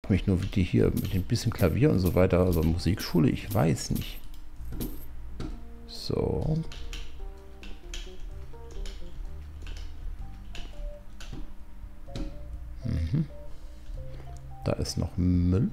frage mich nur, wie die hier mit ein bisschen Klavier und so weiter, also Musikschule, ich weiß nicht. So. Da ist noch Müll.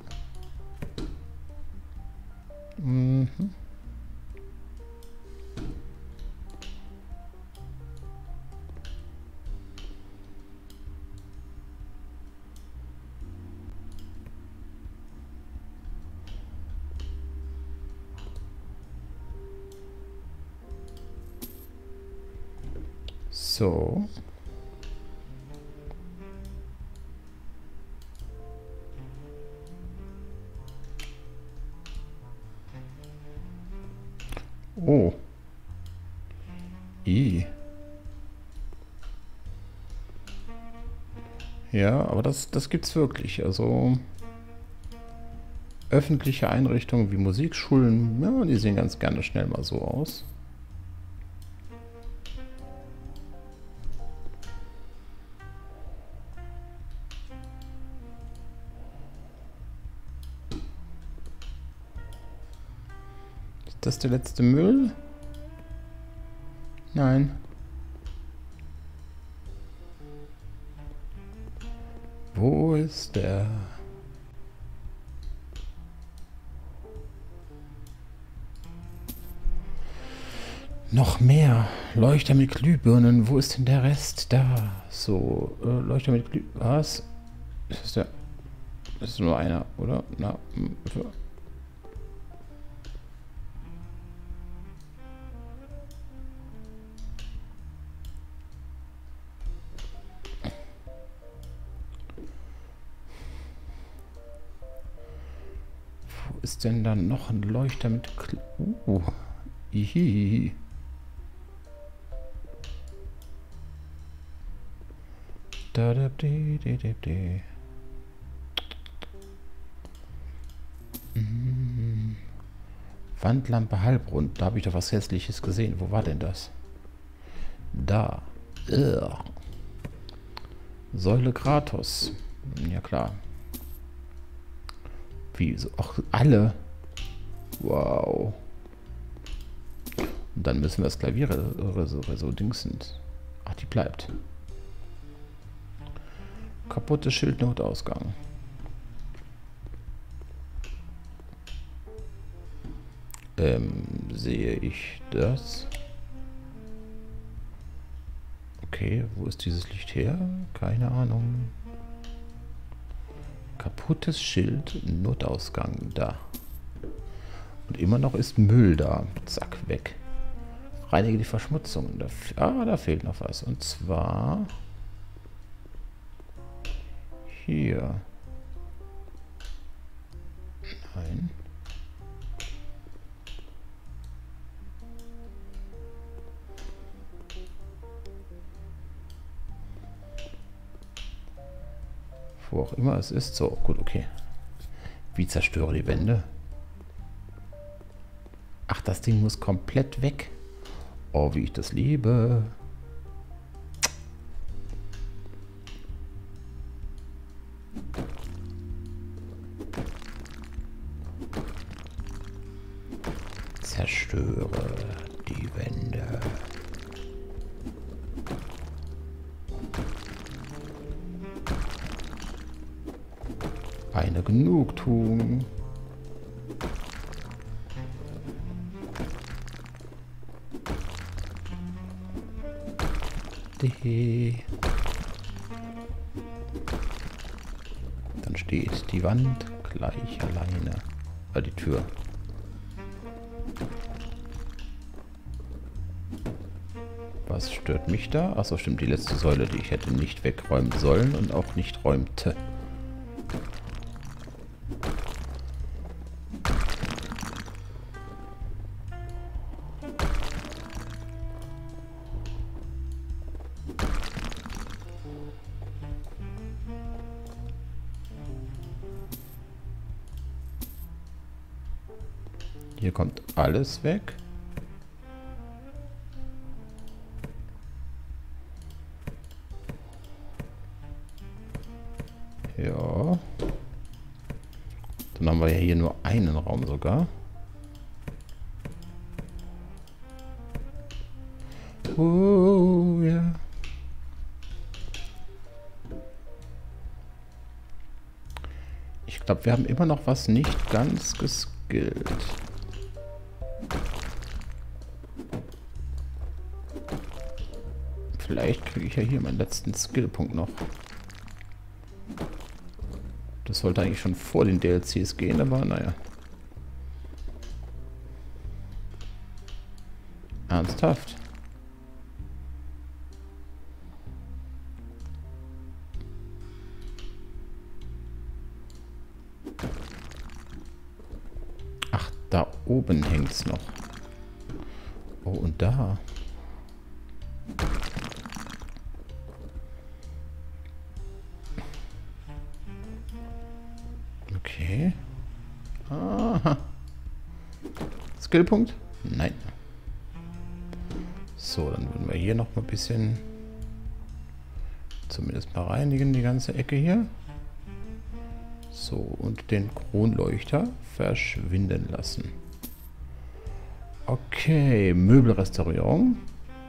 So. Oh. Ja, aber das gibt's wirklich. Also öffentliche Einrichtungen wie Musikschulen, ja, die sehen ganz gerne schnell mal so aus. Ist das der letzte Müll? Nein. Wo ist der? Noch mehr. Leuchter mit Glühbirnen. Wo ist denn der Rest? Da. So. Leuchter mit Glühbirnen. Was? Ist das der? Das ist nur einer, oder? Na. Wo ist denn dann noch ein Leuchter mit Ihihihi. Da da de de de de. Wandlampe halbrund. Da habe ich doch was Hässliches gesehen. Wo war denn das? Da. Säule Kratos. Ja klar. Wie so? Ach, alle. Wow. Und dann müssen wir das Klavier so dingsend. Ach, die bleibt. Kaputtes Schild, Notausgang. Sehe ich das? Okay, wo ist dieses Licht her? Keine Ahnung. Kaputtes Schild, Notausgang, da. Und immer noch ist Müll da. Zack, weg. Reinige die Verschmutzung. Da fehlt noch was. Und zwar hier. Nein. Wo auch immer es ist. So, gut, okay. Wie zerstöre die Wände? Ach, das Ding muss komplett weg. Oh, wie ich das liebe. Zerstöre die Wände. Eine Genugtuung. Dann steht die Wand gleich alleine. Die Tür. Was stört mich da? Achso, stimmt, die letzte Säule, die ich hätte nicht wegräumen sollen und auch nicht räumte. Hier kommt alles weg. Ja. Dann haben wir ja hier nur einen Raum sogar. Oh, ja. Ich glaube, wir haben immer noch was nicht ganz geskillt. Vielleicht kriege ich ja hier meinen letzten Skillpunkt noch. Das sollte eigentlich schon vor den DLCs gehen, aber naja. Ernsthaft? Ach, da oben hängt es noch. Oh, und da. Okay. Aha. Skillpunkt? Nein. So, dann würden wir hier noch mal ein bisschen zumindest mal reinigen, die ganze Ecke hier. So, und den Kronleuchter verschwinden lassen. Okay, Möbelrestaurierung.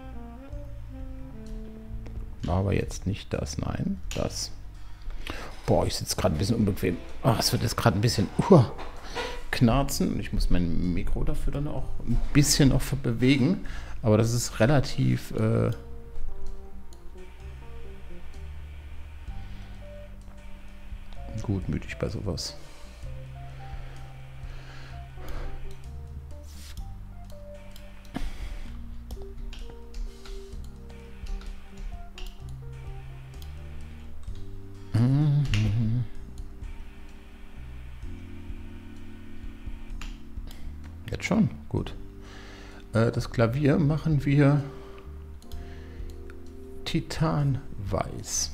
Aber jetzt nicht das, nein, das. Boah, ich sitze gerade ein bisschen unbequem. Oh, es wird jetzt gerade ein bisschen knarzen. Und ich muss mein Mikro dafür dann auch ein bisschen noch bewegen. Aber das ist relativ gutmütig bei sowas. Jetzt schon? Gut. Das Klavier machen wir Titanweiß.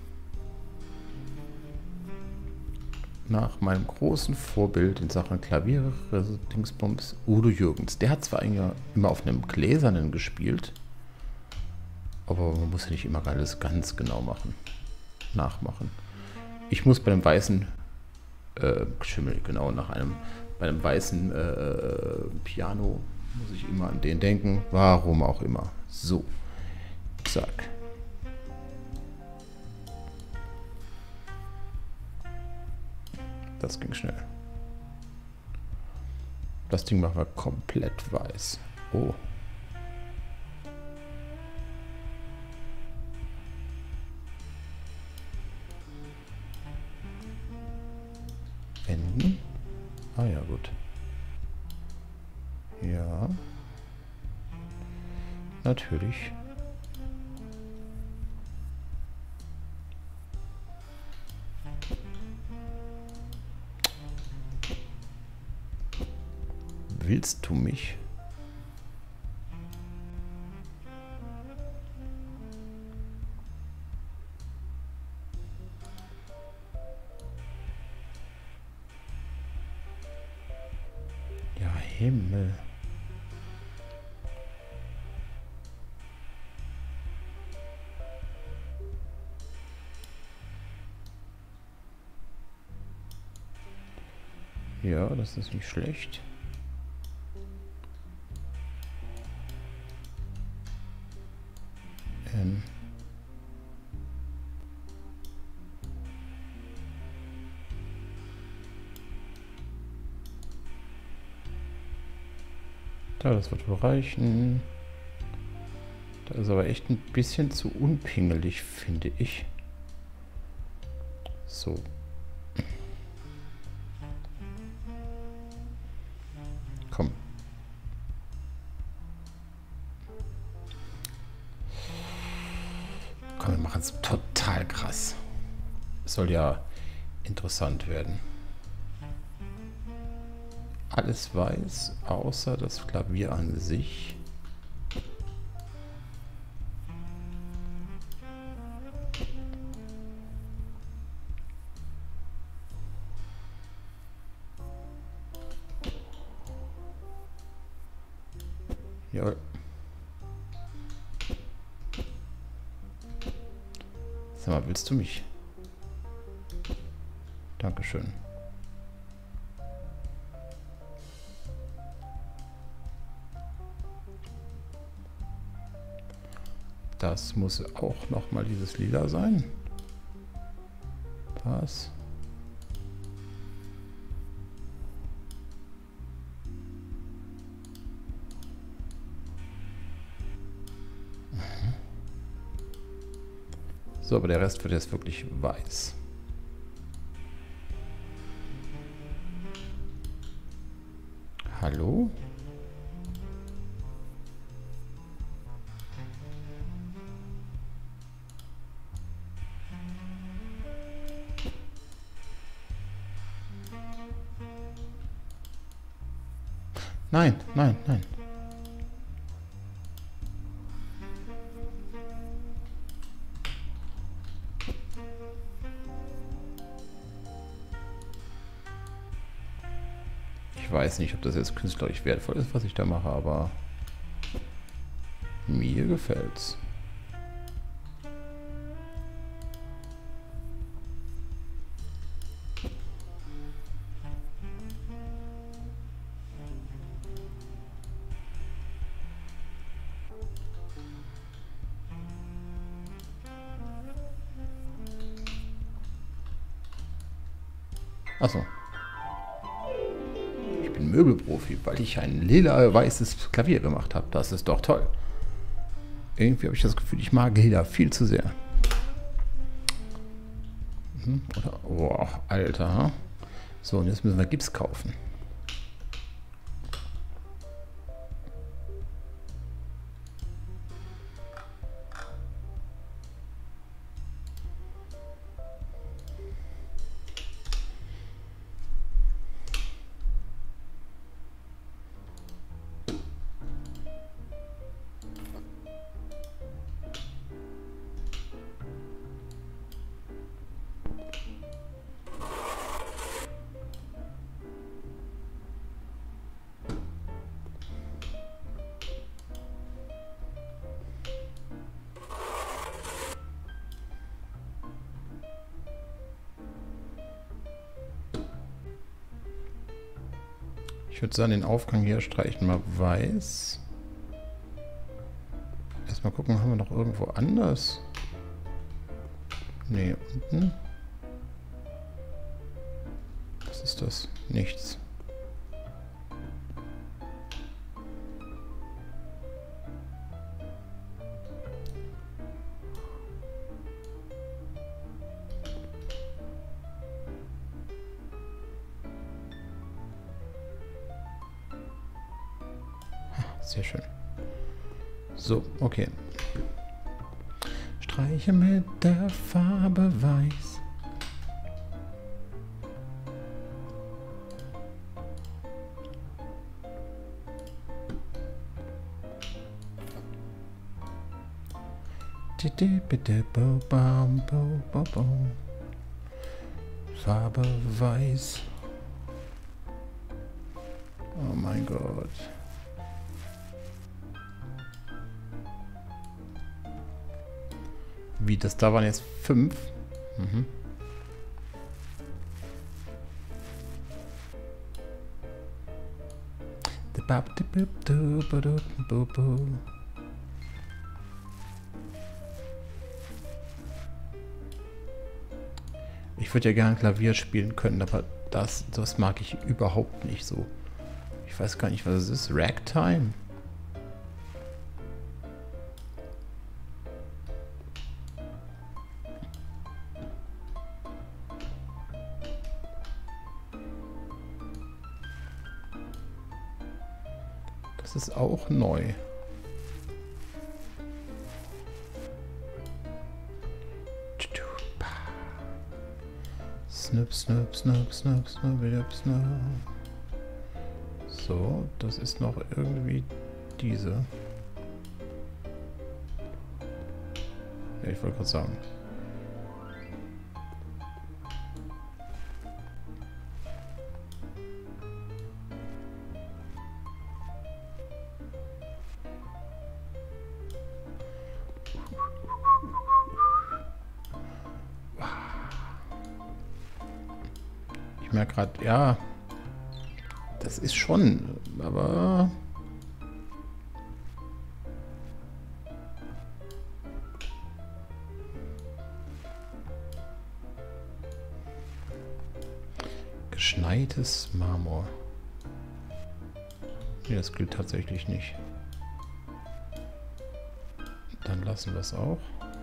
Nach meinem großen Vorbild in Sachen Klavier, Dingsbums, Udo Jürgens. Der hat zwar eigentlich immer auf einem Gläsernen gespielt, aber man muss ja nicht immer alles ganz genau machen. Nachmachen. Ich muss bei dem weißen Schimmel, genau, bei einem weißen Piano muss ich immer an den denken. Warum auch immer. So. Zack. Das ging schnell. Das Ding machen wir komplett weiß. Oh. Enden. Ah ja, gut. Ja. Natürlich. Willst du mich? Ja, Himmel. Ja, das ist nicht schlecht. Da, das wird wohl reichen. Da ist aber echt ein bisschen zu unpingelig, finde ich. So. Komm. Komm, wir machen es total krass. Soll ja interessant werden. Alles weiß, außer das Klavier an sich. Jawohl. Sag mal, willst du mich? Dankeschön. Das muss auch nochmal dieses Lila sein. Was? So, aber der Rest wird jetzt wirklich weiß. Hallo? Nein, nein, nein. Ich weiß nicht, ob das jetzt künstlerisch wertvoll ist, was ich da mache, aber mir gefällt's. Achso. Ich bin Möbelprofi, weil ich ein lila-weißes Klavier gemacht habe. Das ist doch toll. Irgendwie habe ich das Gefühl, ich mag lila viel zu sehr. Oder? Oh, Alter. So, und jetzt müssen wir Gips kaufen. Ich würde sagen, den Aufgang hier streichen wir weiß. Erstmal gucken, haben wir noch irgendwo anders? Nee, unten. Was ist das? Nichts. Sehr schön. So, okay. Streiche mit der Farbe weiß. Farbe weiß. Oh mein Gott. Wie, das da waren jetzt 5? Mhm. Ich würde ja gerne Klavier spielen können, aber das mag ich überhaupt nicht so. Ich weiß gar nicht, was es ist. Ragtime? Das ist auch neu. Snip, snip, snip, snip, snip, snip. So, das ist noch irgendwie diese. Ja, ich wollte gerade sagen. Ich merke gerade, ja, das ist schon, aber Verschneites Marmor. Nee, das gilt tatsächlich nicht. Dann lassen wir es auch.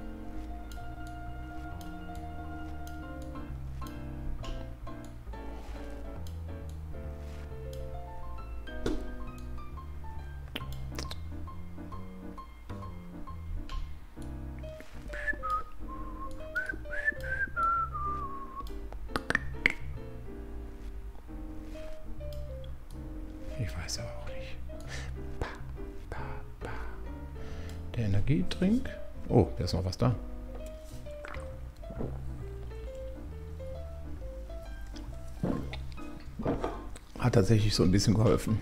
Ich weiß aber auch nicht. Der Energietrink. Oh, da ist noch was da. Hat tatsächlich so ein bisschen geholfen.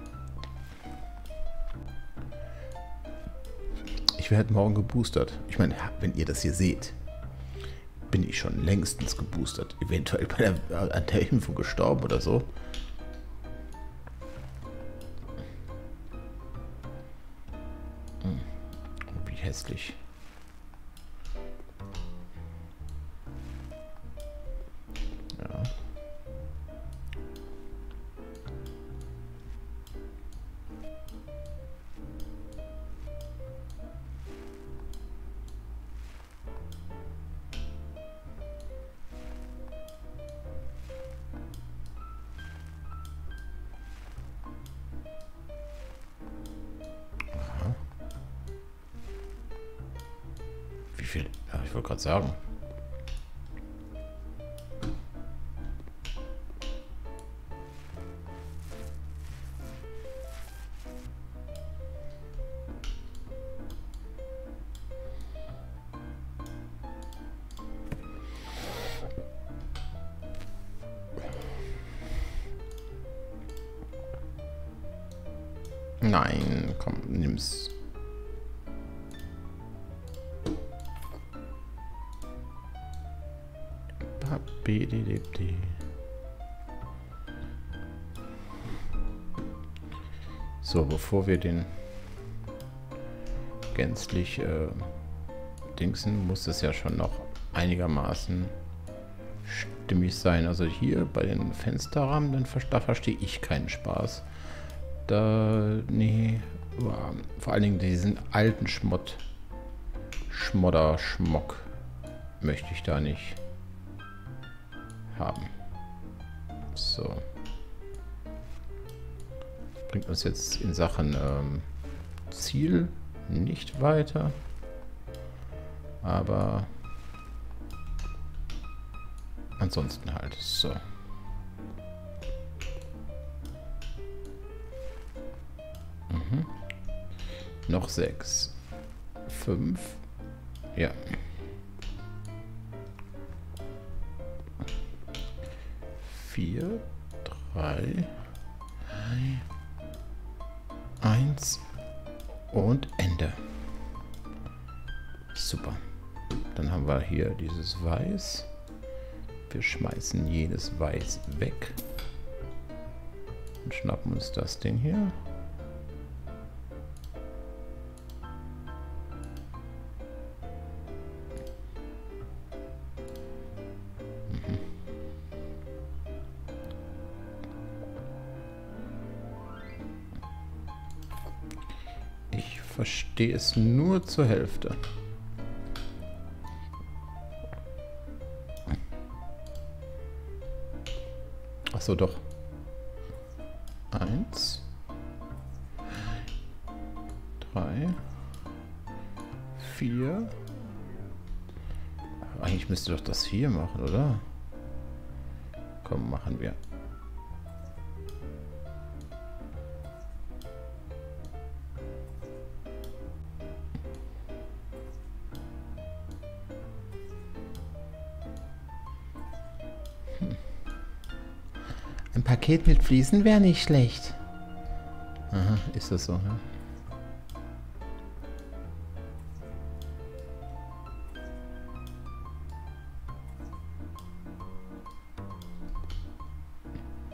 Ich werde morgen geboostert. Ich meine, wenn ihr das hier seht, bin ich schon längstens geboostert. Eventuell an der Info gestorben oder so. Wie hässlich. Ja. Wie viel? Ja, ich wollte gerade sagen. Nein, komm, nimm's. So, bevor wir den gänzlich dingsen, muss es ja schon noch einigermaßen stimmig sein. Also hier bei den Fensterrahmen, da verstehe ich keinen Spaß. Da, nee, vor allen Dingen diesen alten Schmock möchte ich da nicht haben. So. Bringt uns jetzt in Sachen Ziel nicht weiter. Aber ansonsten halt. So. Noch 6. 5. Ja. 4, 3, 1 und Ende. Super. Dann haben wir hier dieses Weiß. Wir schmeißen jedes Weiß weg und schnappen uns das Ding hier. Ich verstehe es nur zur Hälfte. Ach so, doch. 1, 3, 4. Eigentlich müsste doch das hier machen, oder? Komm, machen wir. Ein Paket mit Fliesen wäre nicht schlecht. Aha, ist das so, ja?